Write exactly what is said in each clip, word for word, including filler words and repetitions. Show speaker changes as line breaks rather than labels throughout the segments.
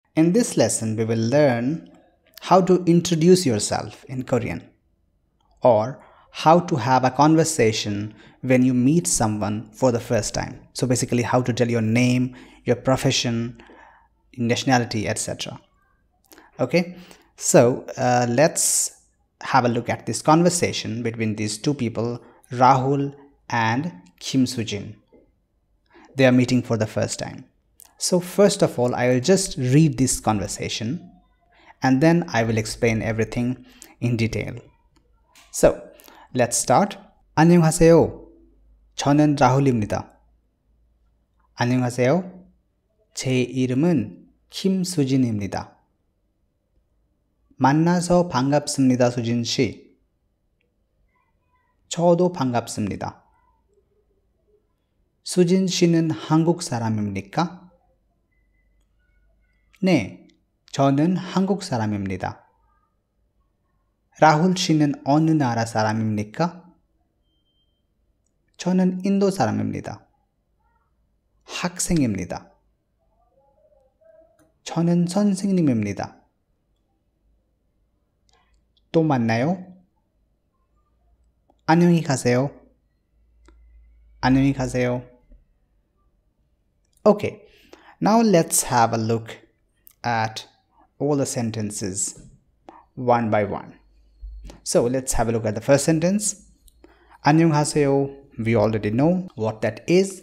In this lesson, we will learn how to introduce yourself in Korean, or how to have a conversation when you meet someone for the first time. So basically, how to tell your name, your profession, nationality, et cetera. Okay, so uh, let's have a look at this conversation between these two people, Rahul and Kim Soo-jin. They are meeting for the first time. So first of all, I will just read this conversation and then I will explain everything in detail. So let's start. 안녕하세요. 저는 라훌입니다. 안녕하세요. 제 이름은 김수진입니다. 만나서 반갑습니다, 수진 씨. 저도 반갑습니다. 수진 씨는 한국 사람입니까? 네, 저는 한국 사람입니다. 라훌 씨는 어느 나라 사람입니까? 저는 인도 사람입니다. 학생입니다. 저는 선생님입니다. 또 만나요? 안녕히 가세요. 안녕히 가세요. Okay, now let's have a look at all the sentences one by one. So let's have a look at the first sentence. 안녕하세요. We already know what that is.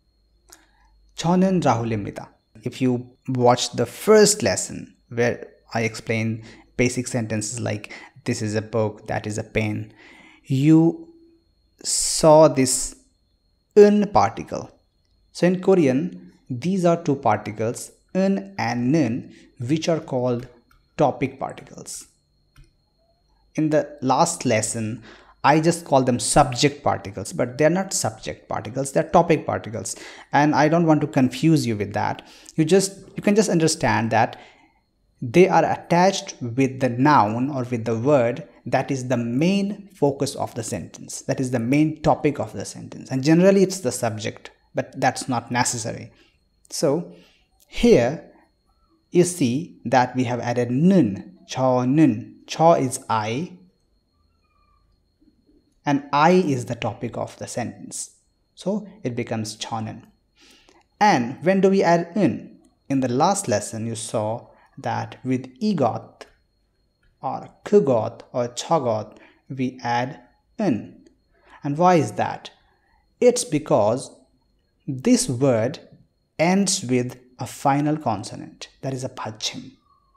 저는 라훌입니다. If you watch the first lesson where I explained basic sentences like this is a book, that is a pen, you saw this un particle. So in Korean, these are two particles, un and nun, which are called topic particles. In the last lesson, I just call them subject particles, but they're not subject particles, they're topic particles. And I don't want to confuse you with that. You just you can just understand that they are attached with the noun or with the word that is the main focus of the sentence. That is the main topic of the sentence. And generally it's the subject, but that's not necessary. So here you see that we have added nun, cho nun. Cho is I, and I is the topic of the sentence. So it becomes chonen. And when do we add un? In the last lesson you saw that with egot or kugot or chagot we add un. And why is that? It's because this word ends with a final consonant, that is a pachim.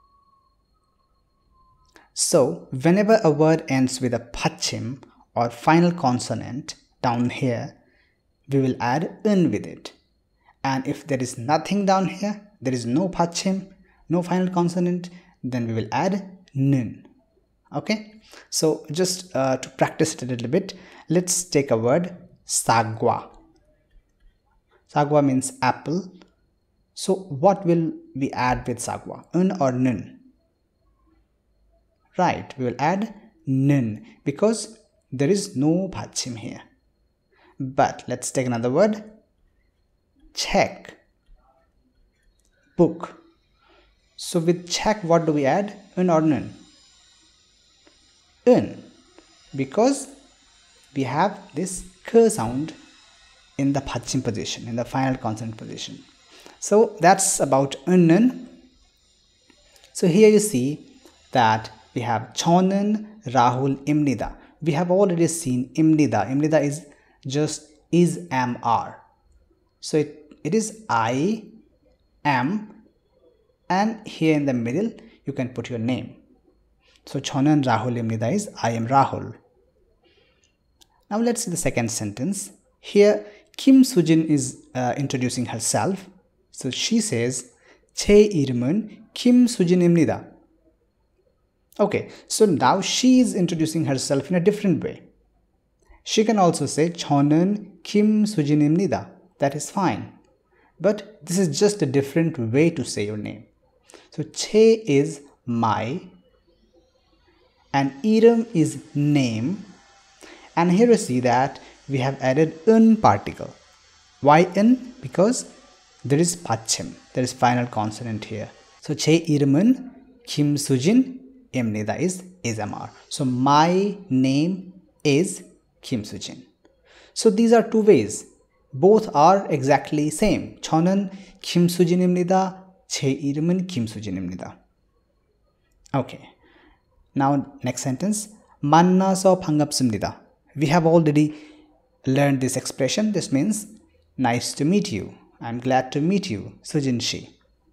So whenever a word ends with a pachim or final consonant down here, we will add un with it. And if there is nothing down here, there is no pachim, no final consonant, then we will add nun. Okay, so just uh, to practice it a little bit, let's take a word sagwa. Sagwa means apple. So what will we add with sagwa, un or nun? Right, we will add nun because there is no pachim here. But let's take another word, check, book. So with check, what do we add, un or nun? Un, because we have this k sound in the pachim position, in the final consonant position. So that's about un, nun. So here you see that we have chonen, Rahul, imnida. We have already seen imnida. Imnida is just is, am, are. So it, it is I, am, and here in the middle you can put your name. So chonen, Rahul, imnida is I am Rahul. Now let's see the second sentence. Here Kim Soo-jin is uh, introducing herself. So she says, 제 이름은 김수진입니다. Okay, so now she is introducing herself in a different way. She can also say 저는 김수진입니다. That is fine. But this is just a different way to say your name. So 제 is my, and 이름 is name. And here you see that we have added un particle. Why un? Because there is pachim, there is final consonant here. So 제 이름은 김수진입니다 is is M R. So my name is 김수진. So these are two ways. Both are exactly same. 저는 김수진입니다. 제 이름은 김수진입니다. Okay. Now next sentence. 만나서 반갑습니다. We have already learned this expression. This means nice to meet you. I'm glad to meet you, 수진 씨.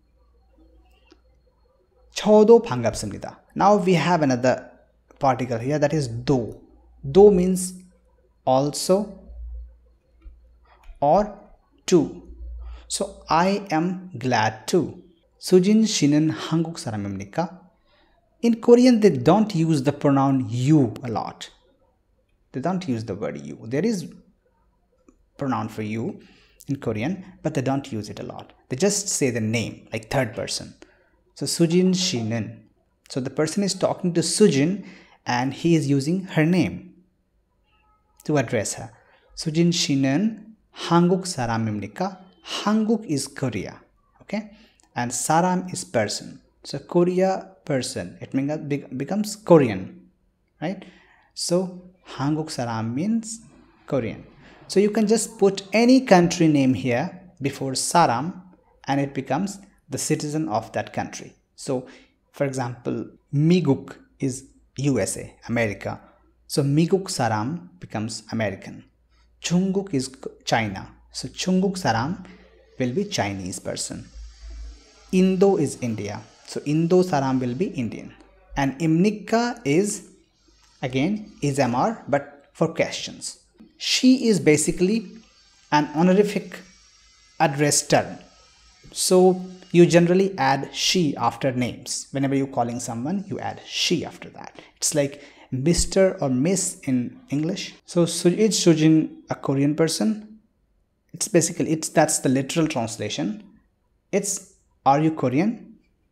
저도 반갑습니다. Now we have another particle here, that is do. Do means also or to. So I am glad to. 수진 씨는 한국 사람입니까? In Korean they don't use the pronoun you a lot. They don't use the word you. There is pronoun for you in Korean, but they don't use it a lot. They just say the name, like third person. So Sujin 씨는. So the person is talking to Sujin and he is using her name to address her. Sujin 씨는 한국 사람입니까? 한국 is Korea. Okay? And 사람 is person. So Korea person. It becomes Korean. Right? So 한국 사람 means Korean. So you can just put any country name here before saram and it becomes the citizen of that country. So for example, Miguk is U S A, America. So Miguk saram becomes American. Chunguk is China. So Chunguk saram will be Chinese person. Indo is India. So Indo saram will be Indian. And Imnika is again is M R but for questions. She is basically an honorific address term. So you generally add she after names. Whenever you're calling someone, you add she after that. It's like Mister or Miss in English. So is Sujin a Korean person? It's basically, it's that's the literal translation. It's, are you Korean?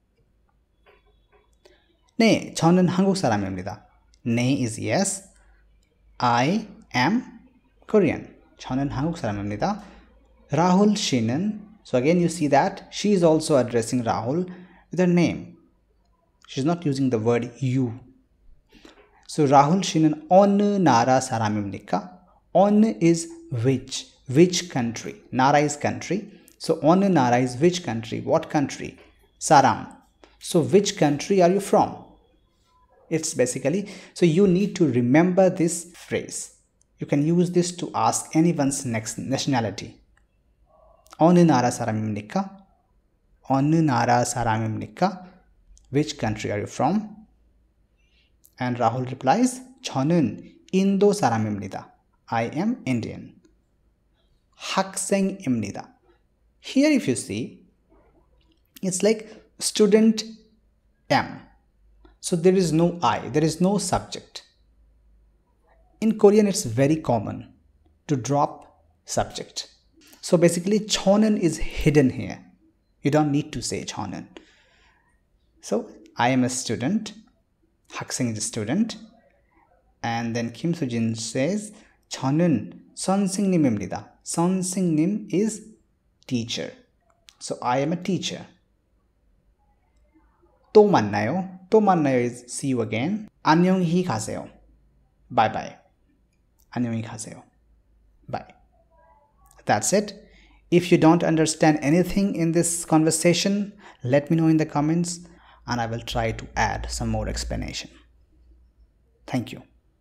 네, 저는 한국 사람입니다. 네 is yes. I am Korean. 저는 한국 사람입니다. Rahul 씨는, so again you see that she is also addressing Rahul with her name. She's not using the word you. So Rahul 씨는 어느 나라 사람입니까? 어느 is which. Which country? 나라 is country. So 어느 나라 is which country? What country? 사람. So which country are you from? It's basically, so you need to remember this phrase. You can use this to ask anyone's next nationality. 어느 나라 사람입니까? 어느 나라 사람입니까? Which country are you from? And Rahul replies, 저는 인도 사람입니다. I am Indian. 학생입니다. Here if you see, it's like student am. So there is no I, there is no subject. In Korean, it's very common to drop subject. So basically, 저는 is hidden here. You don't need to say 저는. So I am a student. 학생 is a student. And then Kim Sujin says, 저는 선생님입니다. 선생님 is teacher. So I am a teacher. 또 만나요. 또 만나요 is see you again. 안녕히 가세요. Bye bye. 안녕히 가세요. Bye. That's it. If you don't understand anything in this conversation, let me know in the comments and I will try to add some more explanation. Thank you.